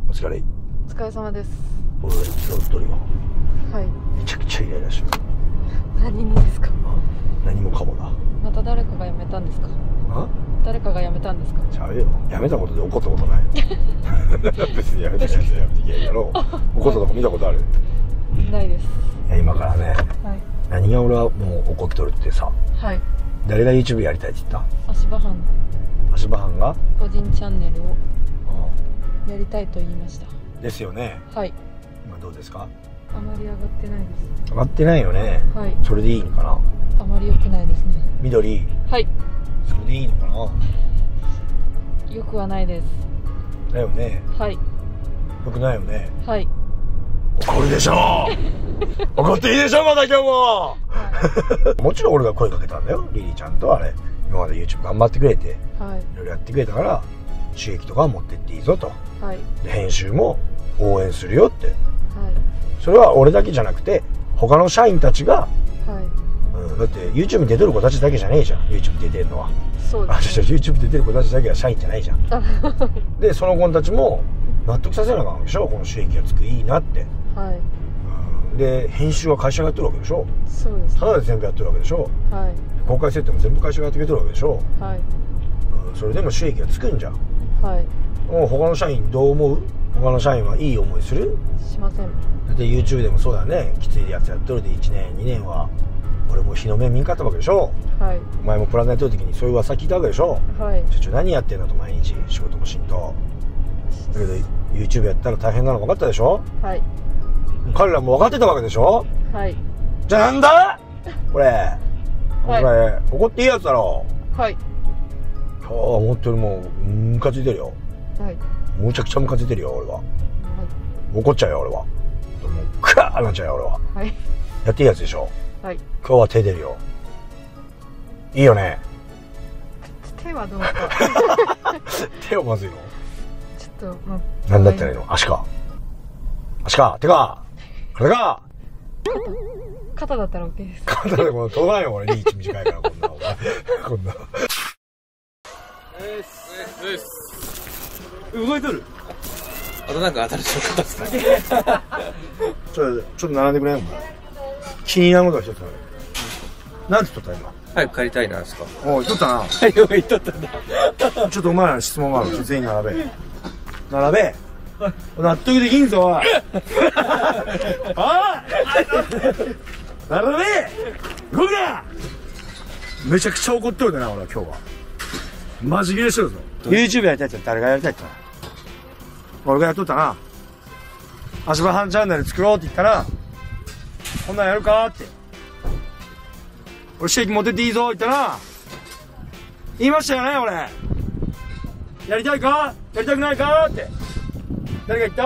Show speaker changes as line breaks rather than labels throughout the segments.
お疲れ。
お疲れ様です。
俺が撮っとるよ。
はい。
めちゃくちゃイライラしてる。
何にですか？
何もかもだ。
また誰かが辞めたんですか？誰かが辞めたんですか？
ちゃうよ。辞めたことで怒ったことない。別に辞めたやつは辞めていけんやろ。怒ったとこ見たことある？
ないです。
いや今からね、
はい。
何が俺はもう怒っとるってさ、
はい。
誰が YouTube やりたいって言った？
足場班
足場班が
個人チャンネルをやりたいと言いました。
ですよね。
はい。
今どうですか？
あまり上がってないです。
上がってないよね。
はい。
それでいいのかな？
あまり良くないですね。
緑。
はい。
それでいいのかな？
良くはないです。
だよね。
はい。
よくないよね。
はい。
怒るでしょう。怒っていいでしょう、まだ今日も。
は
もちろん俺が声かけたんだよ、リリーちゃんと。あれ今まで YouTube 頑張ってくれて
い。はい
ろいろやってくれたから収益とか持ってっていいぞと。
はい。
で編集も応援するよって。
はい。
それは俺だけじゃなくて他の社員たちが、
はい。
だって YouTube に出てる子たちだけじゃねえじゃん。 YouTube 出てるのは。
そうですね。
YouTube 出てる子たちだけが社員じゃないじゃん。でその子たちも納得させなあかんわけでしょ。この収益がつくいいなって。
はい。
で編集は会社がやってるわけでしょ。
そうですね。
ただで全部やってるわけでしょ。
はい。
公開設定も全部会社がやってくれてるわけでしょ。
はい。
それでも収益がつくんじゃん。
はい。
もう他の社員どう思う？他の社員はいい思いする？
しません。
だって YouTube でもそうだよね。きついやつやっとるで1年2年は俺も日の目見んかったわけでしょ。
はい。
お前もプラネやってる時にそういう噂聞いたわけでしょ。
はい。
社長何やってんだと毎日仕事もしんと。だけど YouTube やったら大変なの分かったでしょ。
はい。
彼らも分かってたわけでしょ。
はい。
じゃあなんだこれ、
はい、
これ怒っていいやつだろ。
はい。
今日は思ってるもんムカついてるよ。
はい。
むちゃくちゃムカついてるよ俺は。
はい。
怒っちゃうよ俺は。もうクワーなっちゃうよ俺は。
はい。
やっていいやつでしょ。
はい。
今日は手出るよ。いいよね。
手はどうか。
手はまずいの？
ちょっとまあ。
何だったらいいの？足か。足か。手か。体か。
肩だったら OK です。
肩でこの飛ばないよ俺リーチ短いからこんなお前こんな。動いとる。
あとなんか新しい方ですか？
ちょっと並んでくれよお前。気になることが一つある。なんて言っとった今。
早く帰りたいなんですか？
おい言っとったな。
はい、言っとったんだ。
ちょっとお前らに質問がある。全員並べ。並べ。納得できんぞおい。おい。並べ。動くな。めちゃくちゃ怒っとるでな俺は今日は。マジ切れしてるぞ。YouTube やりたいって誰がやりたいって言ったの？俺がやっとったな。足場班チャンネル作ろうって言ったら、こんなんやるかって。俺収益持ってっていいぞって言ったら、言いましたよね俺。やりたいか？やりたくないかって。誰が言った？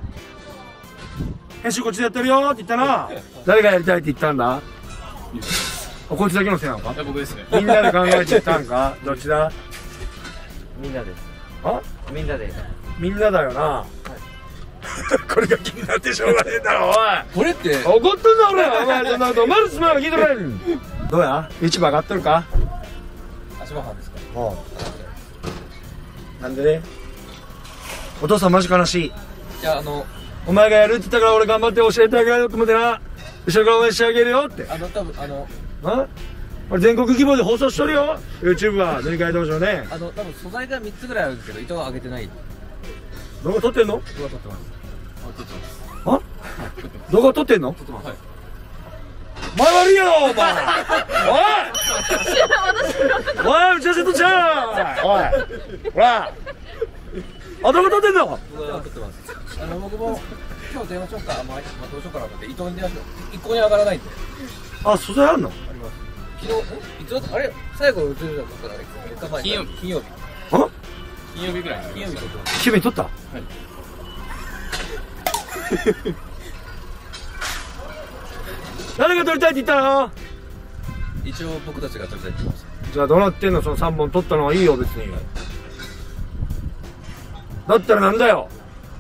編集こっちでやってるよって言ったら、誰がやりたいって言ったんだ？こいつだけのせいなのか？
僕ですね。
みんなで考えて言ったんか？どっちだ？
みんなです。
あ？
みんなで。
みんなだよな。これが気になってしょうがねえんだろおい。
これって
怒っとんだ俺。お前そんなことお前の妻が聞いてくれん。どうや？ YouTube 上がっとるか？
足場班ですか？
おう。なんでね。お父さんマジ悲しい。
いや
お前がやるって言ったから俺頑張って教えてあげようと思ってな。後ろから応援してあげるよって。
多分
俺全国規模で放送しとるよ YouTube は。塗り替え道場ね。
多分素材が3つぐらいあるんですけど糸は上げてない。
動画撮ってんの？
動画撮ってます。撮ってます。
あ？動画撮ってんの？
撮ってます。はい。
お前悪いやろお前。おいおい打ち合わせとっちゃう。おいほら。あ、動画撮ってんの？
動画撮ってます。僕も今日電話しようか、どうしようかなと思って糸に電話しよう。一向に上がらないんで。
あ、素材あんの？
あります。昨日いつだったあれ最後映るじゃなかったら金曜日。
あ？
金曜日ぐらい。金曜日撮ってます。
君撮った？はい。誰が撮りたいって言ったの？
一応僕たちが撮りたいって言ってます。
じゃあどうなってんの？その3本撮ったのはいいよ別に。だったらなんだよ。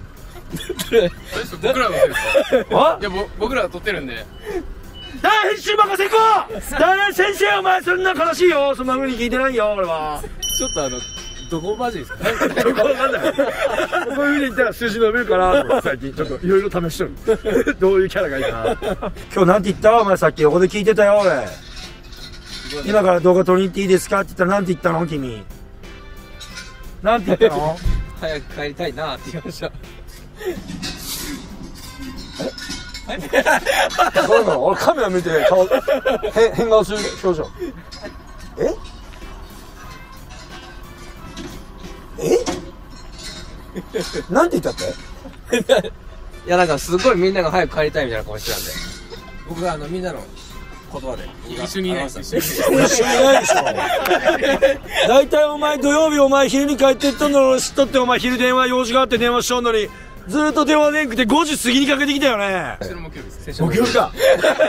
僕らのせいですか？
あ？
いや僕らが撮ってるんで。
大編集任せこう。大先生お前そんな悲しいよ。そんな風に聞いてないよ俺は。
ちょっとどこマジですか？
どこわかんない。こういう風に言ったら数字伸びるかなと思って最近ちょっといろいろ試してる。どういうキャラがいいかな。今日なんて言ったお前さっき横で聞いてたよ俺。今から動画撮りに行っていいですかって言ったらなんて言ったの君。なんて言ったの？
早く帰りたいなって言いました。
そういうの俺カメラ見て顔変顔する表情。なんて言ったって？
いやなんかすごいみんなが早く帰りたいみたいな顔してたんで、僕がみんなの言葉で一緒にいないです。
一緒にいないでしょ。大体お前土曜日お前昼に帰ってったのを知っとってお前昼電話用事があって電話しとんのにずっと電話でんくて5時過ぎにかけてきたよね。
木曜日です。
木曜日か。ち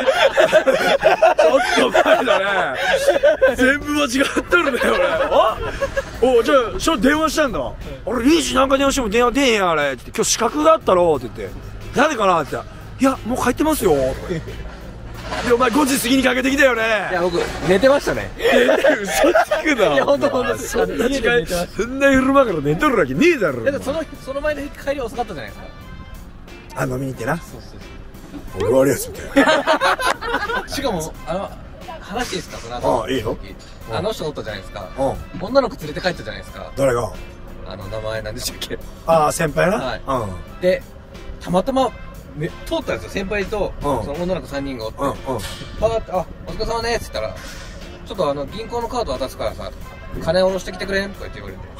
ょっと前だね。全部間違ってるね俺。おじゃあそれ電話したんだ。俺リーチなんか電話しても電話出えへんあれって今日資格だったろって言って誰かなって言ったらいやもう帰ってますよ。でお前5時過ぎにかけてきたよね。
いや僕寝てましたね。
嘘つくな。
いや本当
そんな時間そんな昼間から寝とるわけねえだろ。
だってその前の帰り遅かったじゃないですか。
あ飲みに行ってな。
そうそう
俺悪いやつみたいな。
しかも話いいですか？その後
ああいいよ。
あの人おったじゃないですか。
うん。
女の子連れて帰ったじゃないですか。
誰が？
名前なんでしたっけ？
ああ先輩な。
はい。
うん。
でたまたま通ったんですよ先輩とその女の子3人がおって。パーってお疲れ様ねっつったらちょっと銀行のカード渡すからさ金下ろしてきてくれんとか言って言われて。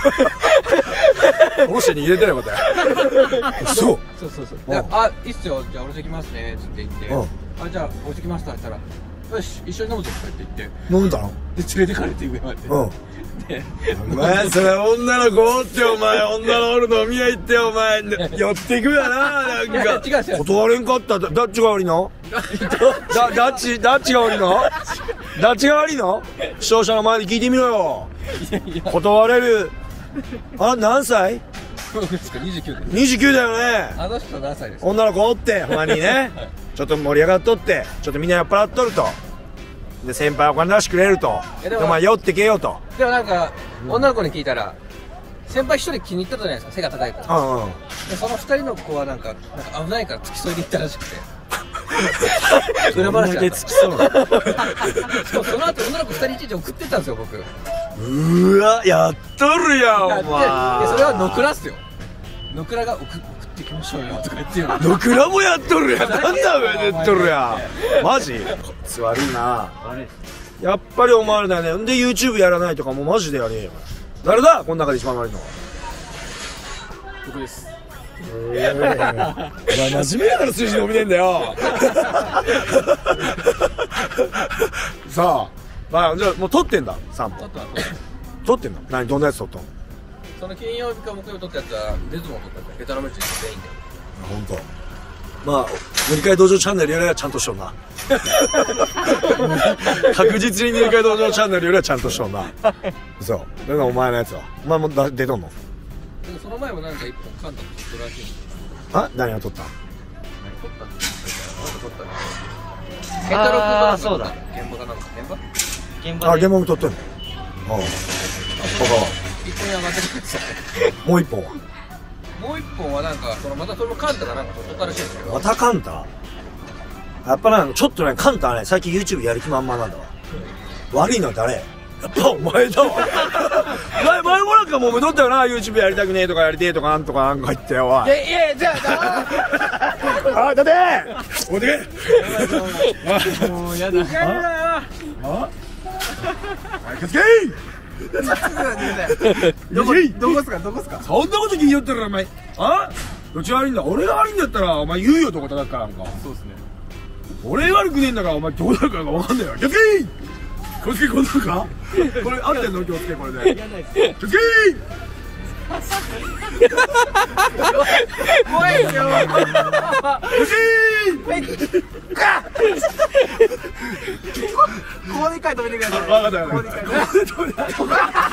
下ろしてに入れてればよかったよ。そう。
そういいっすよじゃあ下ろしてきますねっつって言ってじゃあ下ろしてきましたって言ったらよし一緒に飲むぞとか言って言って
飲んだの？
で連れてかれて上まで。
お前それ女の子おってお前女のおる飲み屋行ってお前寄ってくやななんか
違う
断れんかったどっちが悪いの？どっちが悪いの？どっちが悪いの？視聴者の前で聞いてみろよ。断れる何歳
？29です。
29だよね。
あの人何歳ですか？
女の子おってほんまにねちょっと盛り上がっとってちょっとみんな酔っ払っとるとで先輩お金出してくれるとでお前酔ってけよと。
でもなんか女の子に聞いたら先輩一人気に入ったじゃないですか背が高いから。でその2人の子はなんか危ないから付き添いで行ったらしくて裏話だった。
付き添うの。
しかもその後女の子2人いちいち送ってったんですよ僕。
うわやっとるやんお前。
でそれは野倉っすよ。野倉が送ってきましょうよとか言ってよ。
野倉もやっとるやん。なんだ上でっとるやん。マジ？こいつ悪いな。やっぱりお前らだよね。んで YouTube やらないとかもうマジでやねえよ。誰だこの中で一番悪いのは。
僕です。
お前真面目だから数字伸びねえんだよ。さあまあじゃあもう撮ってんだ3本。撮ってんだ。何どんなやつ撮ったの？
その金曜日か木曜日撮ったやつはデズモン撮ったんでベトナム人全員で。
本当。まあ塗り替え道場チャンネルよりはちゃんとしとんな。確実に塗り替え道場チャンネルよりはちゃんとしとんな。そう。だからお前のやつはお前も出とんの？
でもその前もなんか一本カンタと撮ったらしいんですよ。
あ何が撮った？
何撮ったんですか？何撮ったの？ケンタロウ君がそうだ。現場かなんか現場？
現場も撮ってんの？ああ。
一本上がってください。
もう一本は？
もう一本はなんかまたそのカンタがなんか撮ったらしいんですけど。
またカンタ？やっぱなんかちょっとねカンタはね最近 YouTube やる気満々なんだわ。悪いのは誰？やっぱお前だわ。前もなんかもめとったよな YouTube やりたくねえとかやりてえとかなんとかなんか言ってよ。おい。
いやじゃあ。
あだっておいでけ。
もうやだ。
あ？気をつけ
どこっすか？
そんなこと聞いよったらお前どっちが悪いんだ？俺が悪いんだったらお前言うよとこ叩くからなんか。
そうですね。
俺悪くねえんだからお前どうなるか分かんないよ。気をつけ気をつけこんなのかこれ合ってんの？気をつけこれで気をつけ
怖いですよ。ここで一回止めてください。
分かった分かった。ここで止めて。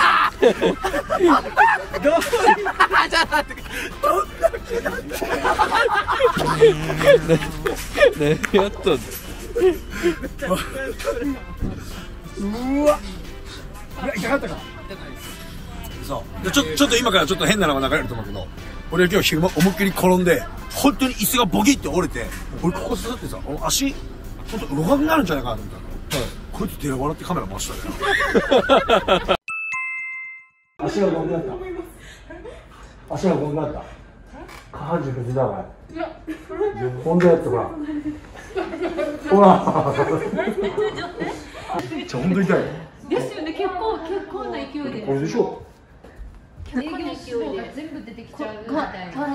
じゃあ待って何やっとんの？
うわ痛かったか？そちょっと今からちょっと変なのが流れると思うけど、俺今日昼間思いっきり転んで、本当に椅子がボキって折れて、俺ここ刺さってさ、足、本当動かなくなるんじゃないかなと思ったら、こいつ手が笑ってカメラ回したね。足が動くなった。足が動くなった。下半身崩れたわ。ほんとやつほら。ほら。ほんと痛い。
ですよね、結構な勢いで。
これでしょ。
営業脂肪が全部出てきちゃうみたいな。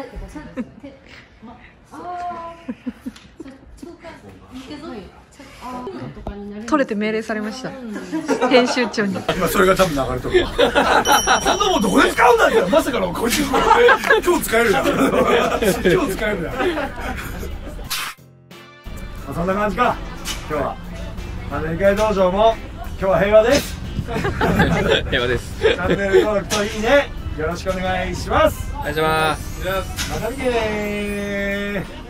取れて命令されました。編集長に。
今それが多分流れてるわ。こんなもんどこで使うんだよ。まさかのこいつ今日使えるやん。今日使えるやん。そんな感じか。今日は理解道場も今日は平和です。
平和です。
チャンネル登録といいねよろしくお願いします。
お願いします。
また見てねー。